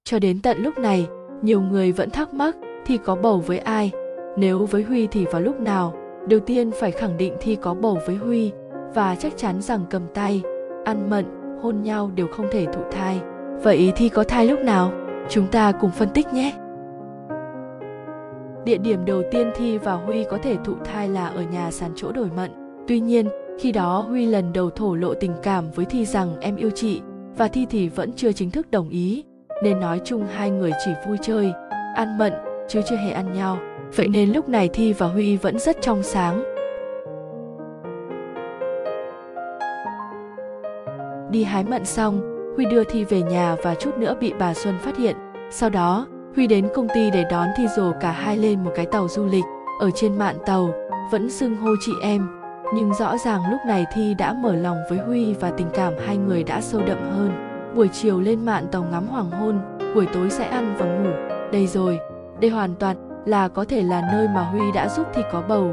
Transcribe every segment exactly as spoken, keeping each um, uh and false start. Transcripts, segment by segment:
Cho đến tận lúc này, nhiều người vẫn thắc mắc Thi có bầu với ai. Nếu với Huy thì vào lúc nào? Đầu tiên phải khẳng định Thi có bầu với Huy và chắc chắn rằng cầm tay, ăn mận, hôn nhau đều không thể thụ thai. Vậy Thi có thai lúc nào? Chúng ta cùng phân tích nhé. Địa điểm đầu tiên Thi và Huy có thể thụ thai là ở nhà sàn chỗ đổi mận. Tuy nhiên, khi đó Huy lần đầu thổ lộ tình cảm với Thi rằng em yêu chị, và Thi thì vẫn chưa chính thức đồng ý, nên nói chung hai người chỉ vui chơi, ăn mận, chứ chưa hề ăn nhau. Vậy nên lúc này Thi và Huy vẫn rất trong sáng. Đi hái mận xong, Huy đưa Thi về nhà và chút nữa bị bà Xuân phát hiện. Sau đó, Huy đến công ty để đón Thi rồi cả hai lên một cái tàu du lịch. Ở trên mạn tàu, vẫn xưng hô chị em. Nhưng rõ ràng lúc này Thi đã mở lòng với Huy và tình cảm hai người đã sâu đậm hơn. Buổi chiều lên mạn tàu ngắm hoàng hôn, buổi tối sẽ ăn và ngủ. Đây rồi, đây hoàn toàn là có thể là nơi mà Huy đã giúp Thi có bầu.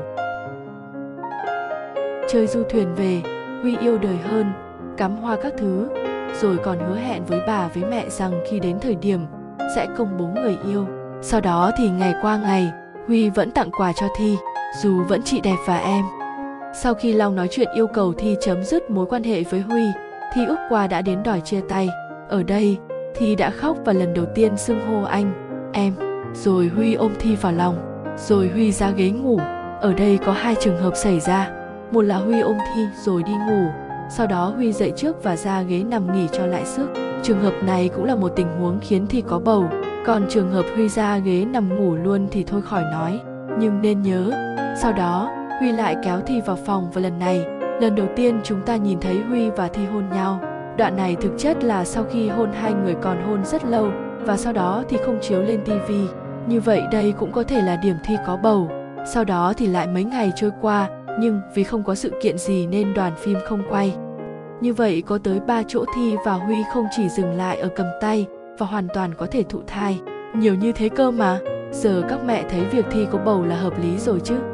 Chơi du thuyền về, Huy yêu đời hơn, cắm hoa các thứ, rồi còn hứa hẹn với bà với mẹ rằng khi đến thời điểm sẽ công bố người yêu. Sau đó thì ngày qua ngày, Huy vẫn tặng quà cho Thi, dù vẫn chị đẹp và em. Sau khi Long nói chuyện yêu cầu Thi chấm dứt mối quan hệ với Huy, Thi ước qua đã đến đòi chia tay. Ở đây, Thi đã khóc và lần đầu tiên xưng hô anh, em. Rồi Huy ôm Thi vào lòng, rồi Huy ra ghế ngủ. Ở đây có hai trường hợp xảy ra. Một là Huy ôm Thi rồi đi ngủ, sau đó Huy dậy trước và ra ghế nằm nghỉ cho lại sức. Trường hợp này cũng là một tình huống khiến Thi có bầu. Còn trường hợp Huy ra ghế nằm ngủ luôn thì thôi khỏi nói. Nhưng nên nhớ, sau đó Huy lại kéo Thi vào phòng và lần này, lần đầu tiên chúng ta nhìn thấy Huy và Thi hôn nhau. Đoạn này thực chất là sau khi hôn hai người còn hôn rất lâu và sau đó thì không chiếu lên tivi. Như vậy đây cũng có thể là điểm Thi có bầu. Sau đó thì lại mấy ngày trôi qua, nhưng vì không có sự kiện gì nên đoàn phim không quay. Như vậy có tới ba chỗ Thi và Huy không chỉ dừng lại ở cầm tay và hoàn toàn có thể thụ thai. Nhiều như thế cơ mà. Giờ các mẹ thấy việc Thi có bầu là hợp lý rồi chứ.